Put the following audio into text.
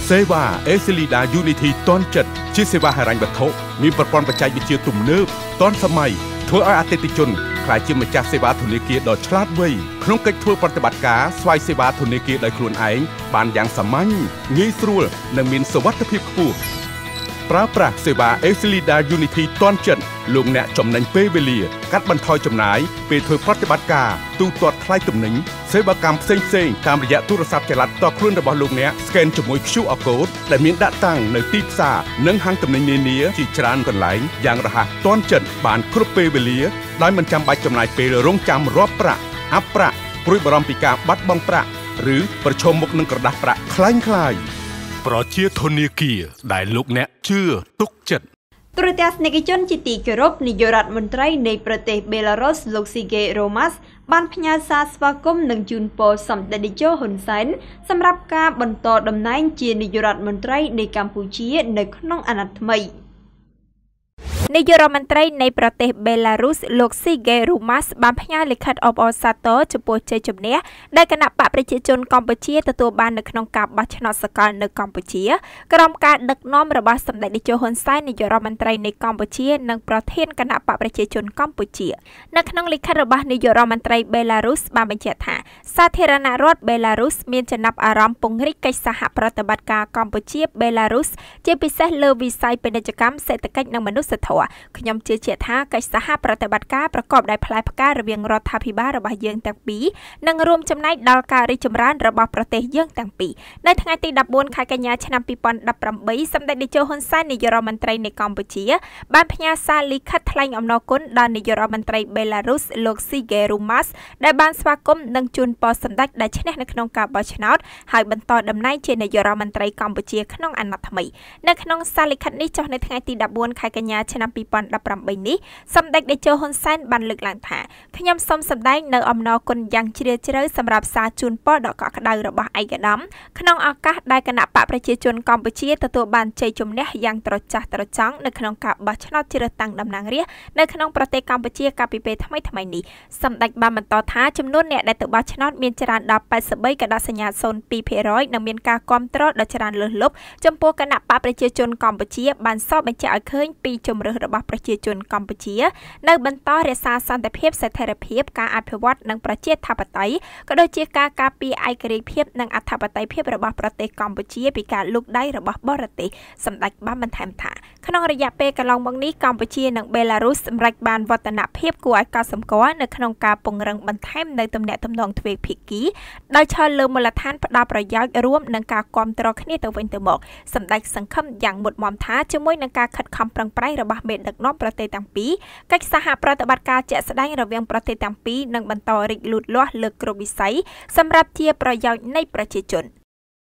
សេវាអេស៊ីលីដាយូនីធីតនចិត្តជាសេវាហិរញ្ញវត្ថុមានប្រព័ន្ធបច្ចេកវិទ្យាទំនើបទាន់សម័យធ្វើឲ្យអតិថិជនក្លាយជាម្ចាស់សេវាធនាគារដ៏ឆ្លាតវៃក្នុងកិច្ចធ្វើប្រតិបត្តិការស្វ័យសេវាធនាគារដោយខ្លួនឯងបានយ៉ាងសាមញ្ញងាយស្រួលនិងមានសុវត្ថិភាពខ្ពស់ប្រើប្រាស់សេវា Excelida Unity ទាន់ចិត្តលោកអ្នកចំណេញពេលវេលាកាត់បន្ថយចំណាយពេលធ្វើប្រតិបត្តិការទូទាត់ថ្លៃទំនិញសេវាកម្មផ្សេងៗតាមរយៈទូរស័ព្ទចល័តតខ្លួនរបស់លោកអ្នក Scan ជាមួយ QR Code ដែលមានដាក់តាំងនៅទីផ្សារនិងហាងទំនិញនានាជាច្រើនកន្លែងយ៉ាងរហ័សទាន់ចិត្តបានគ្រប់ពេលវេលាដោយមិនចាំបាច់ចំណាយពេលរងចាំរាប់ប្រាក់អាប់ប្រាក់ព្រួយបារម្ភពីការបាត់បង់ប្រាក់ឬប្រឈមមុខនឹងក្រដាសប្រាក់คล้ายៗប្រជាធនាគារដែលលោកអ្នកជឿទុកចិត្តទូរទស្សនិកជនជាទីគោរពនាយករដ្ឋមន្ត្រីនៃប្រទេសបេឡារុសលោកស៊ីហ្គេរ៉ូម៉ាស់បានផ្ញើសារស្វាគមន៍និងជូនពរសម្ដេចតេជោហ៊ុនសែនសម្រាប់ការបន្តតំណែងជានាយករដ្ឋមន្ត្រីនៃកម្ពុជានៅក្នុងអាណត្តិថ្មីនាយករដ្ឋមន្ត្រីនៃប្រទេសបេឡារុសលោកស៊ីហ្គេរ៉ូម៉ាស់បានផ្ញើលិខិតអបអរសាទរចំពោះជ័យជំនះដែលគណៈបកប្រជាជនកម្ពុជាទទួលបាននៅក្នុងការបោះឆ្នោតសកលនៅកម្ពុជាក្រោមការដឹកនាំរបស់សម្ដេចតេជោហ៊ុនសែននាយករដ្ឋមន្ត្រីនៃកម្ពុជានិងប្រធានគណៈបកប្រជាជនកម្ពុជានៅក្នុងលិខិតរបស់នាយករដ្ឋមន្ត្រីបេឡារុសបានបញ្ជាក់ថាសាធារណរដ្ឋបេឡារុសមានចំណាប់អារម្មណ៍ពង្រីកកិច្ចសហប្រតិបត្តិការកម្ពុជាបេឡារុសជាពិសេសលើវិស័យពាណិជ្ជកម្មសេដ្ឋកិច្ចនិងមនុស្សធម៌ខ្ញុំជឿជាក់ថាកិច្ចសហប្រតិបត្តិការប្រកបដោយផ្លែផ្ការរវាងរដ្ឋាភិបាលរបស់យើងទាំងពីរនឹងរួមចំណែកដល់ការរីកចម្រើនរបស់ប្រទេសយើងទាំងពីរនៅថ្ងៃទី14ខែកញ្ញាឆ្នាំ2018សម្ដេចតេជោហ៊ុនសែននាយករដ្ឋមន្ត្រីនៃកម្ពុជាបានផ្ញើសារលិខិតថ្លែងអំណរគុណដល់នាយករដ្ឋមន្ត្រីបេឡារុសលោកស៊ីហ្គេរ៉ូម៉ាស់ដែលបានស្វាគមន៍និងជូនពរសម្ដេចដែលឈ្នះនៅក្នុងការបោះឆ្នោតហើយបន្តតំណែងជានាយករដ្ឋមន្ត្រីកម្ពុជាក្នុងអាណត្តិថ្មីនៅក្នុងសារលិខិតនេះចុះនៅថ្ងៃទី14ខែកញ្ញាឆ្នាំ2018នេះសម្ដេចតេជោហ៊ុនសែនបានលើកឡើងថាខ្ញុំសូមសម្ដែងនៅអំណរគុណយ៉ាងជ្រាលជ្រៅសម្រាប់សារជូនពរដ៏កក់ក្ដៅរបស់ឯកឧត្តមក្នុងឱកាសដែលគណៈបកប្រជាជនកម្ពុជាទទួលបានជ័យជំនះយ៉ាងត្រចះត្រចង់នៅក្នុងការបោះឆ្នោតជ្រើសតាំងតំណាងរាស្ត្រនៅក្នុងប្រទេសកម្ពុជាកាលពីពេលថ្មីនេះសម្ដេចបានបន្តថាចំនួនអ្នកដែលទៅបោះឆ្នោតមានច្រើនដល់83កដាសញ្ញា 0.2% និងមានការគាំទ្រដ៏ច្រើនលើសលប់ចំពោះគណៈបកប្រជាជនកម្ពុជាបានសបបញ្ជាក់ឲ្យឃើញពីជំរឿសរបស់ប្រជាជនកម្ពុជានៅបន្តរក្សាសន្តិភាពស្ថិរភាពការអភិវឌ្ឍនិងប្រជាធិបតេយ្យក៏ដូចជាការការពារឯករាជ្យភាពនិងអធិបតេយ្យភាពរបស់ប្រទេសកម្ពុជាពីការលូកដៃរបស់បរទេសសម្ដេចបានបន្ថែមថាក្នុងរយៈពេលកន្លងមកនេះកម្ពុជានិងបេឡារុសសម្រេចបានវឌ្ឍនភាពគួរឲ្យកត់សម្គាល់នៅក្នុងការពង្រឹងបន្ថែមនៅទំនាក់ទំនងទ្វេភាគីដោយឈលលើមូលដ្ឋានផ្ដល់ប្រយោជន៍រួមនិងការគ្រប់គ្រងគ្នាទៅវិញទៅមកសម្ដេចសង្ឃឹមយ៉ាងមុតមមថាជាមួយនឹងការខិតខំប្រឹងប្រែងរបស់មេដឹកនាំប្រទេសទាំងពីរកិច្ចសហប្រតិបត្តិការជាក់ស្ដែងរវាងប្រទេសទាំងពីរនឹងបន្តរីកលូតលាស់លើគ្រប់វិស័យសម្រាប់ជាប្រយោជន៍នៃប្រជាជន